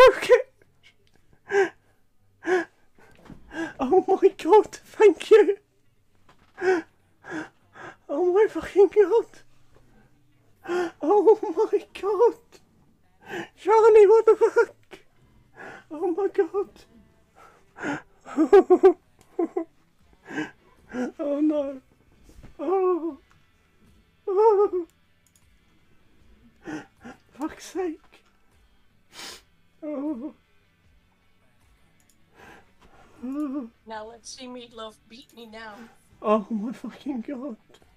broke it! Oh my god, thank you! Oh my fucking god! Oh my god! Johnny, what the fuck? Oh my god! Oh no! Oh! Oh! Fuck's sake! Oh! Oh! Now let's see Meatloaf beat me now. Oh my fucking god!